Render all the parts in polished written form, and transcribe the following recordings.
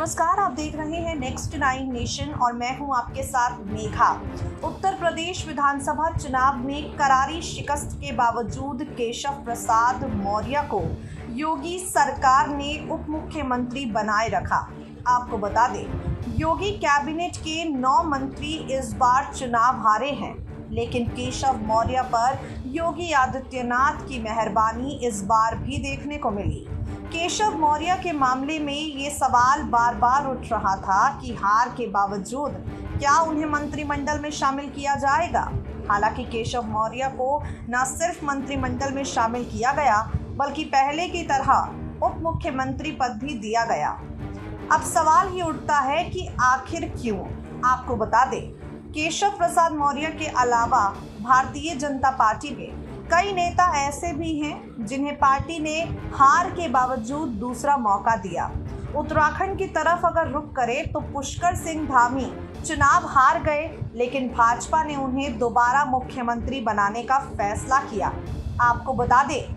नमस्कार, आप देख रहे हैं नेक्स्ट 9 नेशन और मैं हूं आपके साथ मेघा। उत्तर प्रदेश विधानसभा चुनाव में करारी शिकस्त के बावजूद केशव प्रसाद मौर्य को योगी सरकार ने उप मुख्यमंत्री बनाए रखा। आपको बता दें, योगी कैबिनेट के 9 मंत्री इस बार चुनाव हारे हैं, लेकिन केशव मौर्य पर योगी आदित्यनाथ की मेहरबानी इस बार भी देखने को मिली। केशव मौर्य के मामले में ये सवाल बार बार उठ रहा था कि हार के बावजूद क्या उन्हें मंत्रिमंडल में शामिल किया जाएगा। हालांकि केशव मौर्य को न सिर्फ मंत्रिमंडल में शामिल किया गया, बल्कि पहले की तरह उप मुख्यमंत्री पद भी दिया गया। अब सवाल ये उठता है कि आखिर क्यों। आपको बता दें, केशव प्रसाद मौर्य के अलावा भारतीय जनता पार्टी में कई नेता ऐसे भी हैं जिन्हें पार्टी ने हार के बावजूद दूसरा मौका दिया। उत्तराखंड की तरफ अगर रुख करें तो पुष्कर सिंह धामी चुनाव हार गए, लेकिन भाजपा ने उन्हें दोबारा मुख्यमंत्री बनाने का फैसला किया। आपको बता दें,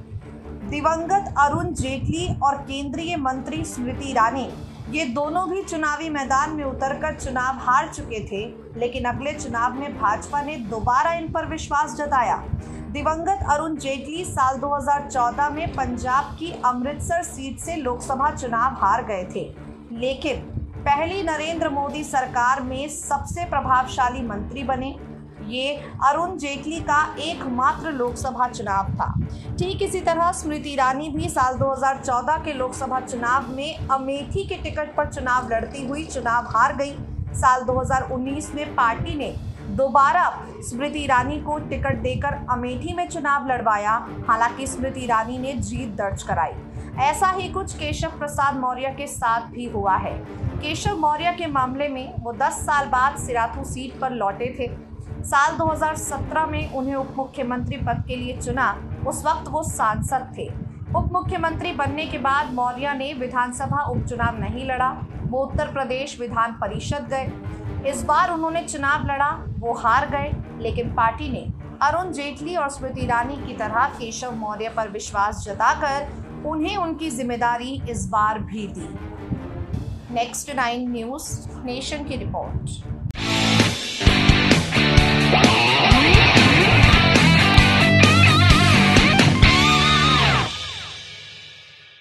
दिवंगत अरुण जेटली और केंद्रीय मंत्री स्मृति ईरानी ये दोनों भी चुनावी मैदान में उतरकर चुनाव हार चुके थे, लेकिन अगले चुनाव में भाजपा ने दोबारा इन पर विश्वास जताया। दिवंगत अरुण जेटली साल 2014 में पंजाब की अमृतसर सीट से लोकसभा चुनाव हार गए थे, लेकिन पहली नरेंद्र मोदी सरकार में सबसे प्रभावशाली मंत्री बने। ये अरुण जेटली का एकमात्र लोकसभा चुनाव था। ठीक इसी तरह स्मृति ईरानी भी साल 2014 के लोकसभा चुनाव में अमेठी के टिकट पर चुनाव लड़ती हुई चुनाव हार गई। साल 2019 में पार्टी ने दोबारा स्मृति ईरानी को टिकट देकर अमेठी में चुनाव लड़वाया। हालांकि स्मृति ईरानी ने जीत दर्ज कराई। ऐसा ही कुछ केशव प्रसाद मौर्य के साथ भी हुआ है। केशव मौर्य के मामले में वो 10 साल बाद सिराथू सीट पर लौटे थे। साल 2017 में उन्हें उप मुख्यमंत्री पद के लिए चुना। उस वक्त वो सांसद थे। उप मुख्यमंत्री बनने के बाद मौर्य ने विधानसभा उपचुनाव नहीं लड़ा, वो उत्तर प्रदेश विधान परिषद गए। इस बार उन्होंने चुनाव लड़ा, वो हार गए, लेकिन पार्टी ने अरुण जेटली और स्मृति ईरानी की तरह केशव मौर्य पर विश्वास जताकर उन्हें उनकी जिम्मेदारी इस बार भी दी। नेक्स्ट 9 न्यूज़ नेशन की रिपोर्ट।